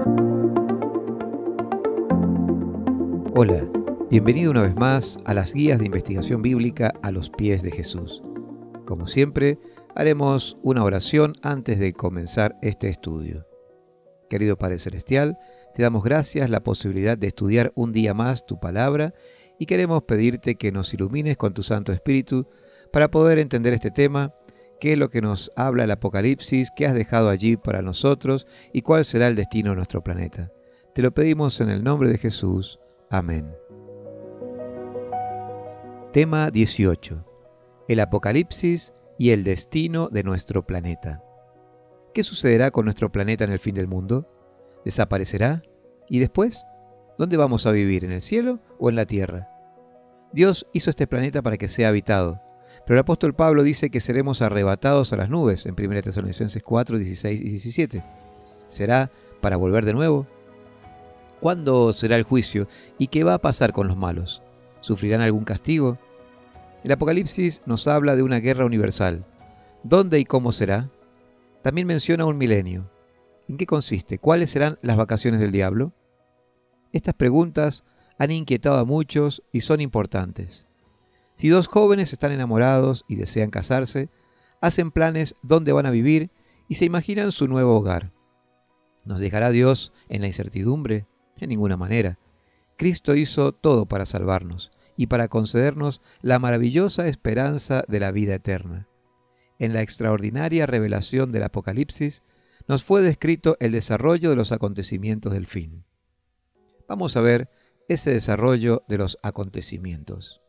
Hola, bienvenido una vez más a las guías de investigación bíblica a los pies de Jesús. Como siempre, haremos una oración antes de comenzar este estudio. Querido Padre Celestial, te damos gracias la posibilidad de estudiar un día más tu palabra y queremos pedirte que nos ilumines con tu Santo Espíritu para poder entender este tema, qué es lo que nos habla el Apocalipsis, qué has dejado allí para nosotros y cuál será el destino de nuestro planeta. Te lo pedimos en el nombre de Jesús. Amén. Tema 18. El Apocalipsis y el destino de nuestro planeta. ¿Qué sucederá con nuestro planeta en el fin del mundo? ¿Desaparecerá? ¿Y después? ¿Dónde vamos a vivir? ¿En el cielo o en la tierra? Dios hizo este planeta para que sea habitado, pero el apóstol Pablo dice que seremos arrebatados a las nubes en 1 Tesalonicenses 4, 16 y 17. ¿Será para volver de nuevo? ¿Cuándo será el juicio? ¿Y qué va a pasar con los malos? ¿Sufrirán algún castigo? El Apocalipsis nos habla de una guerra universal. ¿Dónde y cómo será? También menciona un milenio. ¿En qué consiste? ¿Cuáles serán las vacaciones del diablo? Estas preguntas han inquietado a muchos y son importantes. Si dos jóvenes están enamorados y desean casarse, hacen planes dónde van a vivir y se imaginan su nuevo hogar. ¿Nos dejará Dios en la incertidumbre? En ninguna manera. Cristo hizo todo para salvarnos y para concedernos la maravillosa esperanza de la vida eterna. En la extraordinaria revelación del Apocalipsis nos fue descrito el desarrollo de los acontecimientos del fin. Vamos a ver ese desarrollo de los acontecimientos.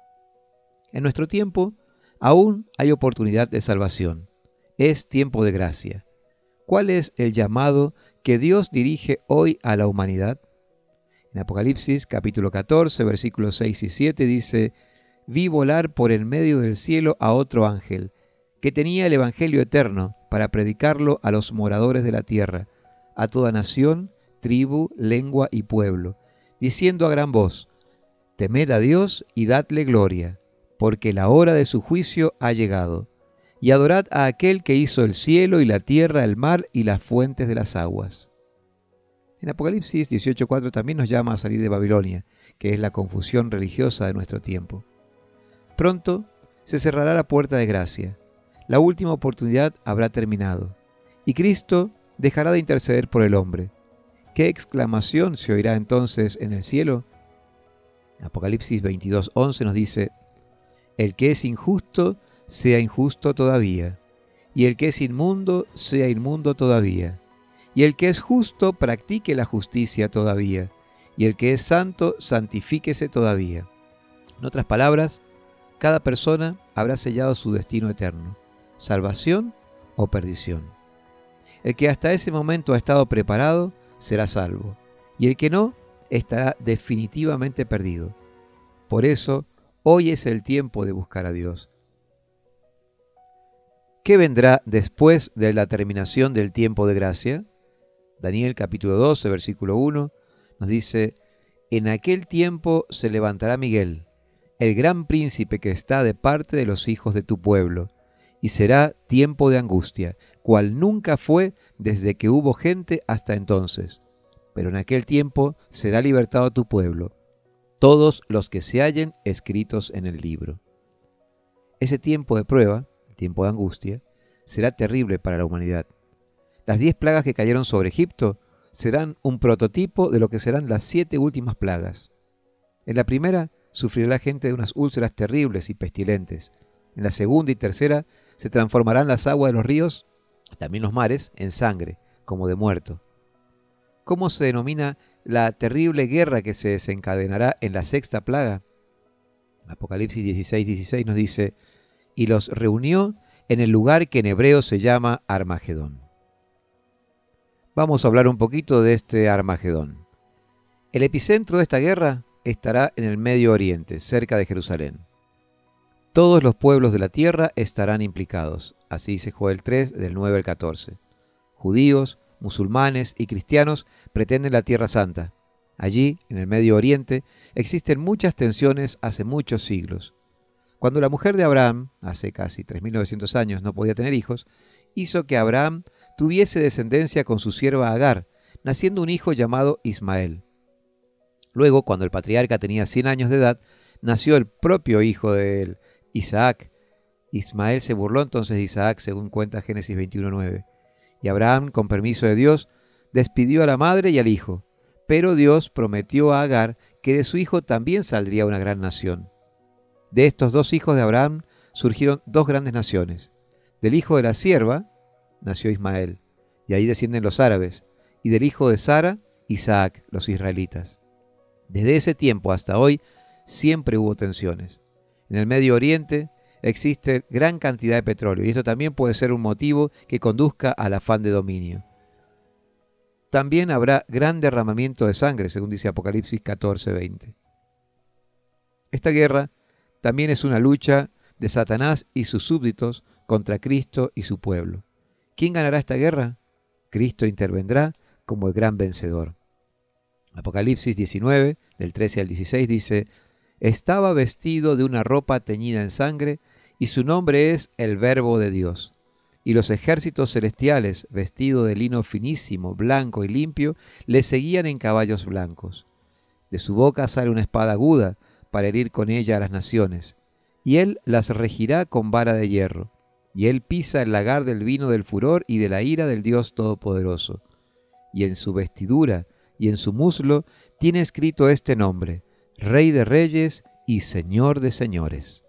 En nuestro tiempo aún hay oportunidad de salvación. Es tiempo de gracia. ¿Cuál es el llamado que Dios dirige hoy a la humanidad? En Apocalipsis capítulo 14, versículos 6 y 7 dice: «Vi volar por el medio del cielo a otro ángel, que tenía el evangelio eterno para predicarlo a los moradores de la tierra, a toda nación, tribu, lengua y pueblo, diciendo a gran voz: Temed a Dios y dadle gloria, porque la hora de su juicio ha llegado. Y adorad a aquel que hizo el cielo y la tierra, el mar y las fuentes de las aguas». En Apocalipsis 18:4 también nos llama a salir de Babilonia, que es la confusión religiosa de nuestro tiempo. Pronto se cerrará la puerta de gracia. La última oportunidad habrá terminado, y Cristo dejará de interceder por el hombre. ¿Qué exclamación se oirá entonces en el cielo? Apocalipsis 22:11 nos dice: «El que es injusto, sea injusto todavía, y el que es inmundo, sea inmundo todavía, y el que es justo, practique la justicia todavía, y el que es santo, santifíquese todavía». En otras palabras, cada persona habrá sellado su destino eterno, salvación o perdición. El que hasta ese momento ha estado preparado será salvo, y el que no estará definitivamente perdido. Por eso, hoy es el tiempo de buscar a Dios. ¿Qué vendrá después de la terminación del tiempo de gracia? Daniel capítulo 12, versículo 1 nos dice: «En aquel tiempo se levantará Miguel, el gran príncipe que está de parte de los hijos de tu pueblo, y será tiempo de angustia, cual nunca fue desde que hubo gente hasta entonces. Pero en aquel tiempo será libertado tu pueblo, todos los que se hallen escritos en el libro». Ese tiempo de prueba, el tiempo de angustia, será terrible para la humanidad. Las 10 plagas que cayeron sobre Egipto serán un prototipo de lo que serán las 7 últimas plagas. En la primera sufrirá la gente de unas úlceras terribles y pestilentes. En la segunda y tercera se transformarán las aguas de los ríos, también los mares, en sangre, como de muerto. ¿Cómo se denomina la terrible guerra que se desencadenará en la 6ª plaga? Apocalipsis 16:16 nos dice: «Y los reunió en el lugar que en hebreo se llama Armagedón». Vamos a hablar un poquito de este Armagedón. El epicentro de esta guerra estará en el Medio Oriente, cerca de Jerusalén. Todos los pueblos de la tierra estarán implicados, así dice Joel 3, del 9 al 14. Judíos, musulmanes y cristianos pretenden la Tierra Santa. Allí, en el Medio Oriente, existen muchas tensiones hace muchos siglos. Cuando la mujer de Abraham, hace casi 3.900 años, no podía tener hijos, hizo que Abraham tuviese descendencia con su sierva Agar, naciendo un hijo llamado Ismael. Luego, cuando el patriarca tenía 100 años de edad, nació el propio hijo de él, Isaac. Ismael se burló entonces de Isaac, según cuenta Génesis 21:9. Y Abraham, con permiso de Dios, despidió a la madre y al hijo. Pero Dios prometió a Agar que de su hijo también saldría una gran nación. De estos dos hijos de Abraham surgieron dos grandes naciones. Del hijo de la sierva nació Ismael, y ahí descienden los árabes, y del hijo de Sara, Isaac, los israelitas. Desde ese tiempo hasta hoy siempre hubo tensiones. En el Medio Oriente existe gran cantidad de petróleo, y esto también puede ser un motivo que conduzca al afán de dominio. También habrá gran derramamiento de sangre, según dice Apocalipsis 14:20. Esta guerra también es una lucha de Satanás y sus súbditos contra Cristo y su pueblo. ¿Quién ganará esta guerra? Cristo intervendrá como el gran vencedor. Apocalipsis 19, del 13 al 16 dice: estaba vestido de una ropa teñida en sangre, y su nombre es el Verbo de Dios. Y los ejércitos celestiales, vestidos de lino finísimo, blanco y limpio, le seguían en caballos blancos. De su boca sale una espada aguda, para herir con ella a las naciones, y él las regirá con vara de hierro. Y él pisa el lagar del vino del furor y de la ira del Dios Todopoderoso. Y en su vestidura y en su muslo tiene escrito este nombre: Rey de Reyes y Señor de Señores.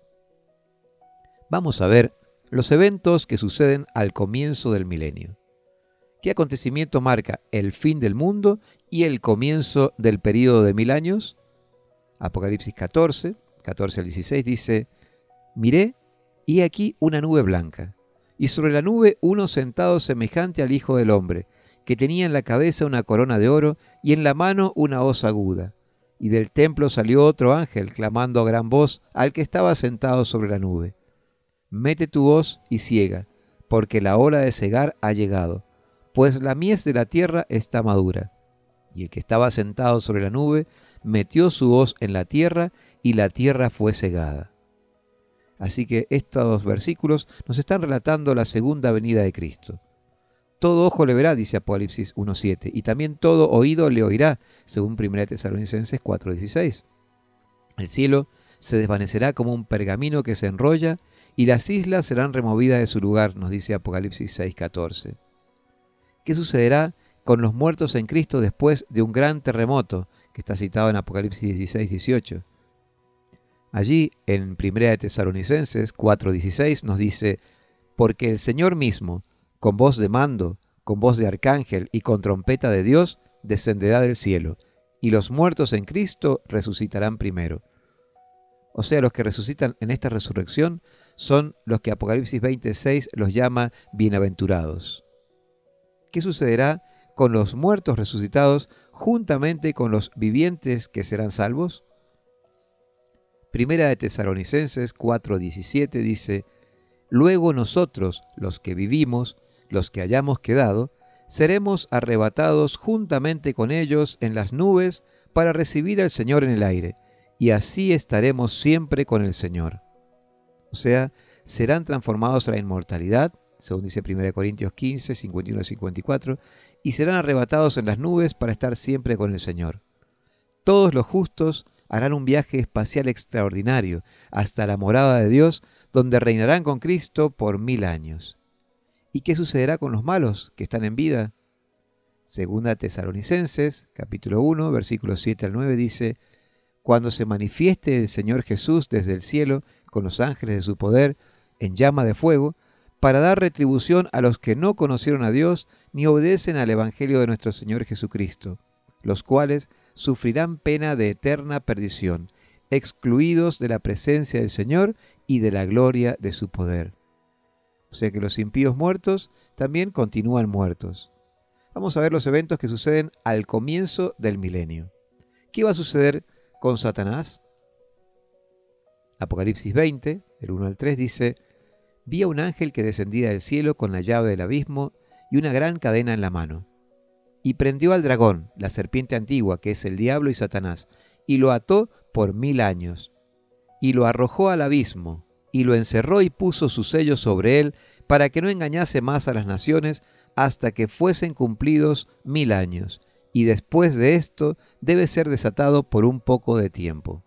Vamos a ver los eventos que suceden al comienzo del milenio. ¿Qué acontecimiento marca el fin del mundo y el comienzo del período de 1000 años? Apocalipsis 14 al 16 dice: miré, y aquí una nube blanca, y sobre la nube uno sentado semejante al Hijo del Hombre, que tenía en la cabeza una corona de oro y en la mano una hoz aguda. Y del templo salió otro ángel, clamando a gran voz al que estaba sentado sobre la nube: mete tu hoz y siega, porque la hora de segar ha llegado, pues la mies de la tierra está madura. Y el que estaba sentado sobre la nube metió su hoz en la tierra, y la tierra fue segada. Así que estos versículos nos están relatando la segunda venida de Cristo. Todo ojo le verá, dice Apocalipsis 1:7, y también todo oído le oirá, según 1 Tesalonicenses 4:16. El cielo se desvanecerá como un pergamino que se enrolla, y las islas serán removidas de su lugar, nos dice Apocalipsis 6:14. ¿Qué sucederá con los muertos en Cristo después de un gran terremoto, que está citado en Apocalipsis 16:18? Allí, en 1 Tesalonicenses 4:16, nos dice: porque el Señor mismo, con voz de mando, con voz de arcángel y con trompeta de Dios, descenderá del cielo, y los muertos en Cristo resucitarán primero. O sea, los que resucitan en esta resurrección son los que Apocalipsis 20:6 los llama bienaventurados. ¿Qué sucederá con los muertos resucitados juntamente con los vivientes que serán salvos? 1 Tesalonicenses 4:17 dice: luego nosotros, los que vivimos, los que hayamos quedado, seremos arrebatados juntamente con ellos en las nubes para recibir al Señor en el aire, y así estaremos siempre con el Señor. O sea, serán transformados a la inmortalidad, según dice 1 Corintios 15, 51-54, y serán arrebatados en las nubes para estar siempre con el Señor. Todos los justos harán un viaje espacial extraordinario hasta la morada de Dios, donde reinarán con Cristo por 1000 años. ¿Y qué sucederá con los malos que están en vida? Segunda Tesalonicenses, capítulo 1, versículos 7 al 9 dice: cuando se manifieste el Señor Jesús desde el cielo con los ángeles de su poder en llama de fuego, para dar retribución a los que no conocieron a Dios ni obedecen al Evangelio de nuestro Señor Jesucristo, los cuales sufrirán pena de eterna perdición, excluidos de la presencia del Señor y de la gloria de su poder. O sea que los impíos muertos también continúan muertos. Vamos a ver los eventos que suceden al comienzo del milenio. ¿Qué va a suceder con Satanás? Apocalipsis 20, del 1 al 3, dice: vi a un ángel que descendía del cielo con la llave del abismo y una gran cadena en la mano. Y prendió al dragón, la serpiente antigua, que es el diablo y Satanás, y lo ató por 1000 años. Y lo arrojó al abismo, y lo encerró y puso su sello sobre él, para que no engañase más a las naciones, hasta que fuesen cumplidos 1000 años, y después de esto debe ser desatado por un poco de tiempo.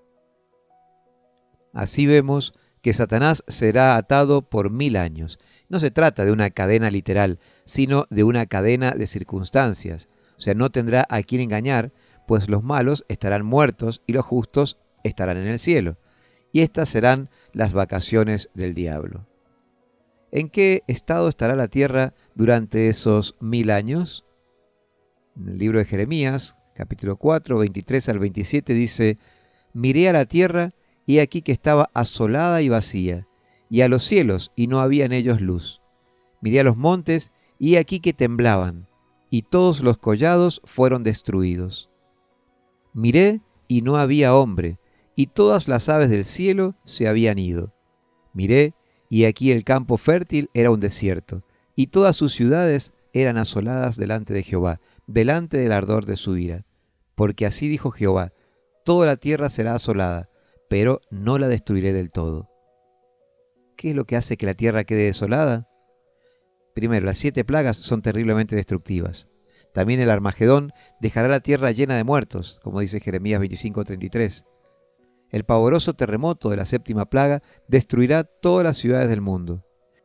Así vemos que Satanás será atado por 1000 años. No se trata de una cadena literal, sino de una cadena de circunstancias. O sea, no tendrá a quien engañar, pues los malos estarán muertos y los justos estarán en el cielo. Y estas serán las vacaciones del diablo. ¿En qué estado estará la tierra durante esos 1000 años? En el libro de Jeremías, capítulo 4, 23 al 27, dice: Miré a la tierra, y aquí que estaba asolada y vacía, y a los cielos, y no había en ellos luz. Miré a los montes, y aquí que temblaban, y todos los collados fueron destruidos. Miré, y no había hombre, y todas las aves del cielo se habían ido. Miré, y aquí el campo fértil era un desierto, y todas sus ciudades eran asoladas delante de Jehová, delante del ardor de su ira. Porque así dijo Jehová: toda la tierra será asolada, pero no la destruiré del todo. ¿Qué es lo que hace que la tierra quede desolada? Primero, las 7 plagas son terriblemente destructivas. También el Armagedón dejará la tierra llena de muertos, como dice Jeremías 25:33. El pavoroso terremoto de la 7ª plaga destruirá todas las ciudades del mundo.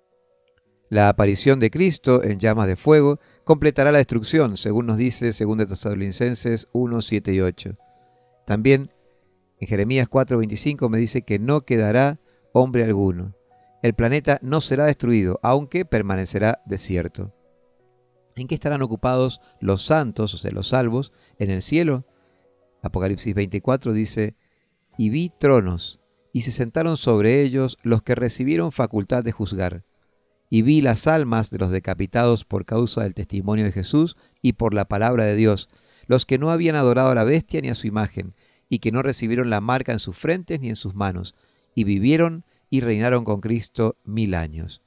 La aparición de Cristo en llamas de fuego completará la destrucción, según nos dice 2 Tesalonicenses 1, 7 y 8. También en Jeremías 4:25 me dice que no quedará hombre alguno. El planeta no será destruido, aunque permanecerá desierto. ¿En qué estarán ocupados los santos, o sea, los salvos, en el cielo? Apocalipsis 24 dice: Y vi tronos, y se sentaron sobre ellos los que recibieron facultad de juzgar. Y vi las almas de los decapitados por causa del testimonio de Jesús y por la palabra de Dios, los que no habían adorado a la bestia ni a su imagen, y que no recibieron la marca en sus frentes ni en sus manos, y vivieron y reinaron con Cristo 1000 años.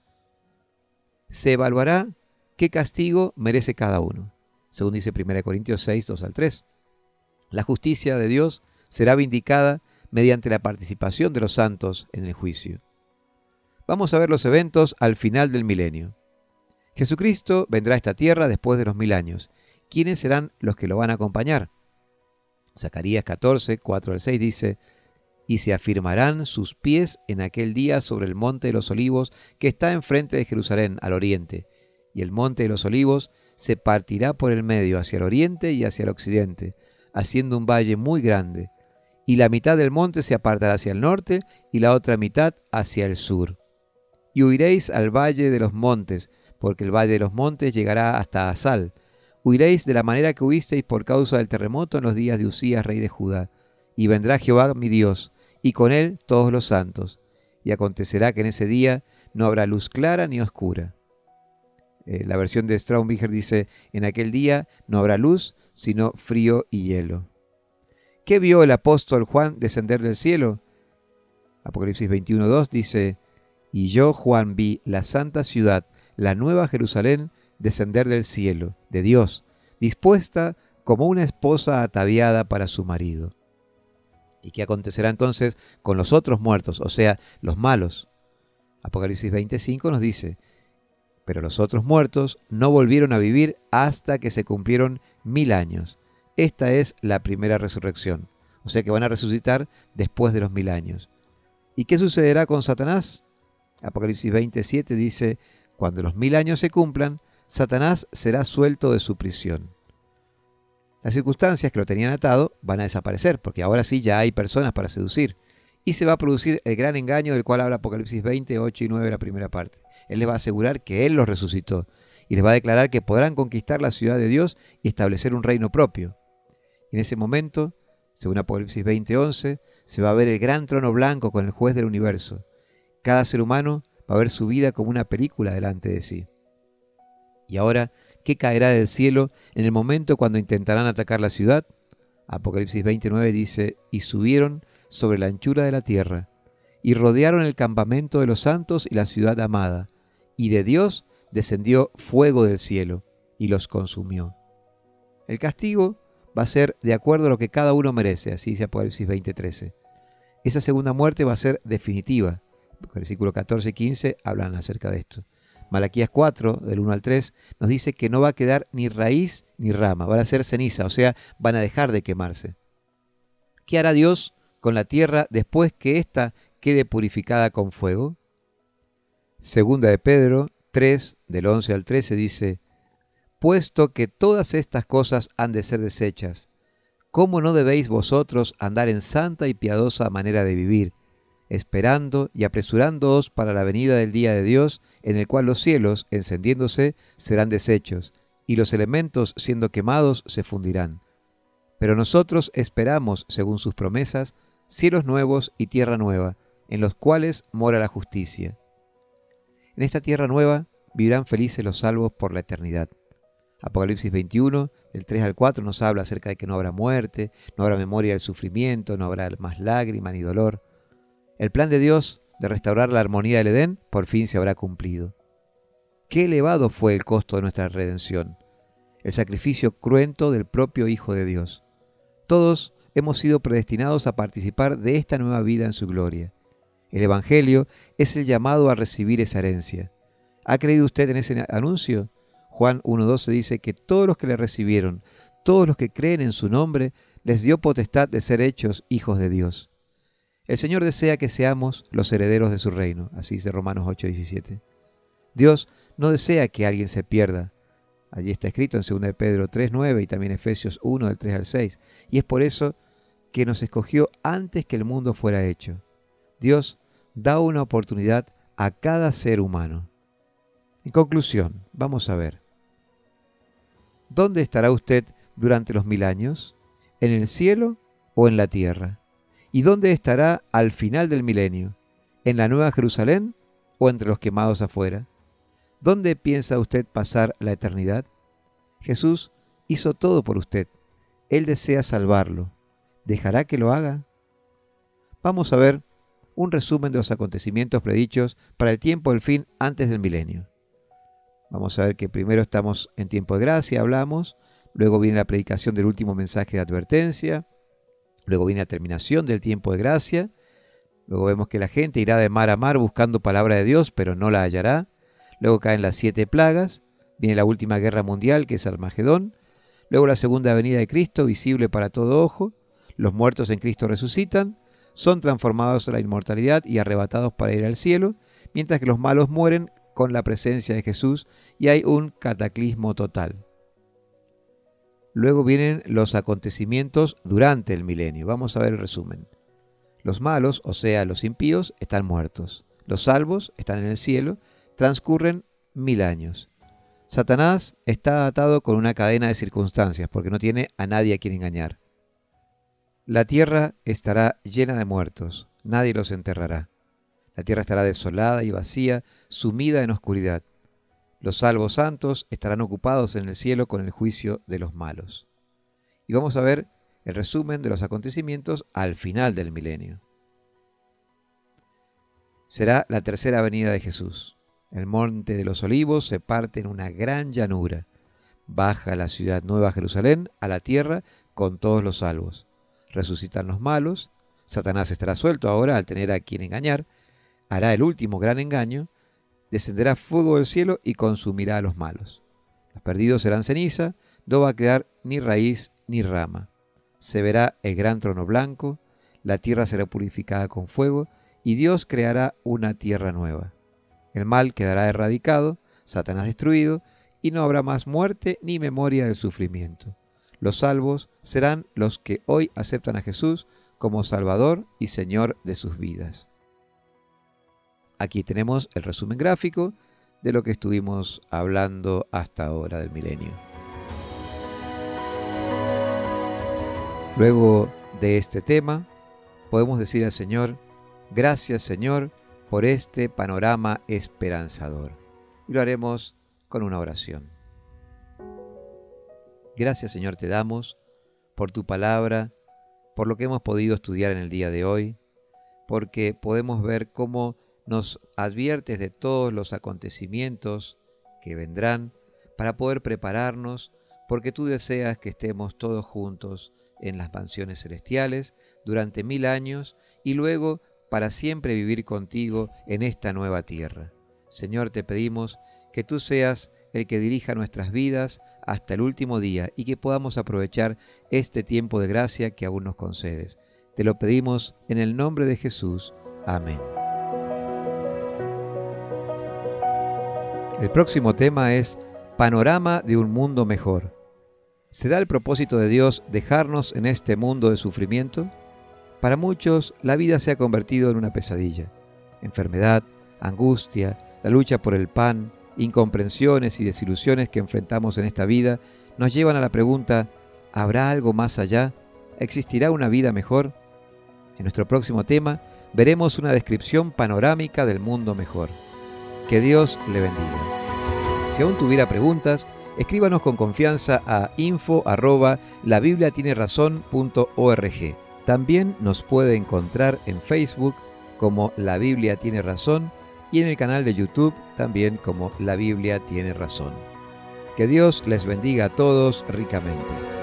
Se evaluará qué castigo merece cada uno, según dice 1 Corintios 6, 2 al 3. La justicia de Dios será vindicada mediante la participación de los santos en el juicio. Vamos a ver los eventos al final del milenio. Jesucristo vendrá a esta tierra después de los 1000 años. ¿Quiénes serán los que lo van a acompañar? Zacarías 14, 4 al 6 dice: Y se afirmarán sus pies en aquel día sobre el monte de los olivos que está enfrente de Jerusalén al oriente, y el monte de los olivos se partirá por el medio hacia el oriente y hacia el occidente, haciendo un valle muy grande, y la mitad del monte se apartará hacia el norte y la otra mitad hacia el sur. Y huiréis al valle de los montes, porque el valle de los montes llegará hasta Asal. Huiréis de la manera que huisteis por causa del terremoto en los días de Usías, rey de Judá. Y vendrá Jehová mi Dios, y con él todos los santos. Y acontecerá que en ese día no habrá luz clara ni oscura. La versión de Straubinger dice: en aquel día no habrá luz, sino frío y hielo. ¿Qué vio el apóstol Juan descender del cielo? Apocalipsis 21:2 dice: Y yo, Juan, vi la santa ciudad, la nueva Jerusalén, descender del cielo, de Dios, dispuesta como una esposa ataviada para su marido. ¿Y qué acontecerá entonces con los otros muertos, o sea, los malos? Apocalipsis 25 nos dice: Pero los otros muertos no volvieron a vivir hasta que se cumplieron 1000 años. Esta es la primera resurrección, o sea que van a resucitar después de los 1000 años. ¿Y qué sucederá con Satanás? Apocalipsis 27 dice: Cuando los 1000 años se cumplan, Satanás será suelto de su prisión. Las circunstancias que lo tenían atado van a desaparecer, porque ahora sí ya hay personas para seducir. Y se va a producir el gran engaño del cual habla Apocalipsis 20, 8 y 9, la primera parte. Él les va a asegurar que Él los resucitó, y les va a declarar que podrán conquistar la ciudad de Dios y establecer un reino propio. Y en ese momento, según Apocalipsis 20, 11, se va a ver el gran trono blanco con el juez del universo. Cada ser humano va a ver su vida como una película delante de sí. Y ahora, ¿qué caerá del cielo en el momento cuando intentarán atacar la ciudad? Apocalipsis 29 dice: Y subieron sobre la anchura de la tierra, y rodearon el campamento de los santos y la ciudad amada, y de Dios descendió fuego del cielo, y los consumió. El castigo va a ser de acuerdo a lo que cada uno merece, así dice Apocalipsis 20:13. Esa segunda muerte va a ser definitiva. Versículo 14 y 15 hablan acerca de esto. Malaquías 4, del 1 al 3, nos dice que no va a quedar ni raíz ni rama, van a ser ceniza, o sea, van a dejar de quemarse. ¿Qué hará Dios con la tierra después que ésta quede purificada con fuego? Segunda de Pedro 3, del 11 al 13 dice: puesto que todas estas cosas han de ser deshechas, ¿cómo no debéis vosotros andar en santa y piadosa manera de vivir, esperando y apresurándoos para la venida del día de Dios, en el cual los cielos, encendiéndose, serán deshechos, y los elementos, siendo quemados, se fundirán? Pero nosotros esperamos, según sus promesas, cielos nuevos y tierra nueva, en los cuales mora la justicia. En esta tierra nueva vivirán felices los salvos por la eternidad. Apocalipsis 21, del 3 al 4, nos habla acerca de que no habrá muerte, no habrá memoria del sufrimiento, no habrá más lágrima ni dolor. El plan de Dios de restaurar la armonía del Edén por fin se habrá cumplido. Qué elevado fue el costo de nuestra redención, el sacrificio cruento del propio Hijo de Dios. Todos hemos sido predestinados a participar de esta nueva vida en su gloria. El Evangelio es el llamado a recibir esa herencia. ¿Ha creído usted en ese anuncio? Juan 1:12 dice que todos los que le recibieron, todos los que creen en su nombre, les dio potestad de ser hechos hijos de Dios. El Señor desea que seamos los herederos de su reino, así dice Romanos 8:17. Dios no desea que alguien se pierda. Allí está escrito en 2 de Pedro 3:9 y también Efesios 1, del 3 al 6. Y es por eso que nos escogió antes que el mundo fuera hecho. Dios da una oportunidad a cada ser humano. En conclusión, vamos a ver. ¿Dónde estará usted durante los 1000 años? ¿En el cielo o en la tierra? ¿Y dónde estará al final del milenio? ¿En la Nueva Jerusalén o entre los quemados afuera? ¿Dónde piensa usted pasar la eternidad? Jesús hizo todo por usted. Él desea salvarlo. ¿Dejará que lo haga? Vamos a ver un resumen de los acontecimientos predichos para el tiempo del fin antes del milenio. Vamos a ver que primero estamos en tiempo de gracia, hablamos, luego viene la predicación del último mensaje de advertencia, luego viene la terminación del tiempo de gracia, luego vemos que la gente irá de mar a mar buscando palabra de Dios, pero no la hallará, luego caen las 7 plagas, viene la última guerra mundial, que es Armagedón, luego la segunda venida de Cristo, visible para todo ojo, los muertos en Cristo resucitan, son transformados a la inmortalidad y arrebatados para ir al cielo, mientras que los malos mueren con la presencia de Jesús y hay un cataclismo total. Luego vienen los acontecimientos durante el milenio. Vamos a ver el resumen. Los malos, o sea, los impíos, están muertos. Los salvos están en el cielo. Transcurren 1000 años. Satanás está atado con una cadena de circunstancias porque no tiene a nadie a quien engañar. La tierra estará llena de muertos. Nadie los enterrará. La tierra estará desolada y vacía, sumida en oscuridad. Los salvos santos estarán ocupados en el cielo con el juicio de los malos. Y vamos a ver el resumen de los acontecimientos al final del milenio. Será la tercera venida de Jesús. El monte de los olivos se parte en una gran llanura. Baja la ciudad Nueva Jerusalén a la tierra con todos los salvos. Resucitan los malos. Satanás estará suelto ahora al tener a quien engañar. Hará el último gran engaño, descenderá fuego del cielo y consumirá a los malos. Los perdidos serán ceniza, no va a quedar ni raíz ni rama. Se verá el gran trono blanco, la tierra será purificada con fuego y Dios creará una tierra nueva. El mal quedará erradicado, Satanás destruido y no habrá más muerte ni memoria del sufrimiento. Los salvos serán los que hoy aceptan a Jesús como Salvador y Señor de sus vidas. Aquí tenemos el resumen gráfico de lo que estuvimos hablando hasta ahora del milenio. Luego de este tema, podemos decir al Señor, gracias Señor por este panorama esperanzador. Y lo haremos con una oración. Gracias Señor te damos por tu palabra, por lo que hemos podido estudiar en el día de hoy, porque podemos ver cómo nos adviertes de todos los acontecimientos que vendrán para poder prepararnos, porque tú deseas que estemos todos juntos en las mansiones celestiales durante 1000 años y luego para siempre vivir contigo en esta nueva tierra. Señor, te pedimos que tú seas el que dirija nuestras vidas hasta el último día y que podamos aprovechar este tiempo de gracia que aún nos concedes. Te lo pedimos en el nombre de Jesús. Amén. El próximo tema es Panorama de un mundo mejor. ¿Será el propósito de Dios dejarnos en este mundo de sufrimiento? Para muchos, la vida se ha convertido en una pesadilla. Enfermedad, angustia, la lucha por el pan, incomprensiones y desilusiones que enfrentamos en esta vida nos llevan a la pregunta: ¿habrá algo más allá? ¿Existirá una vida mejor? En nuestro próximo tema veremos una descripción panorámica del mundo mejor. Que Dios le bendiga. Si aún tuviera preguntas, escríbanos con confianza a info@labibliatienerazón.org. También nos puede encontrar en Facebook como La Biblia Tiene Razón y en el canal de YouTube también como La Biblia Tiene Razón. Que Dios les bendiga a todos ricamente.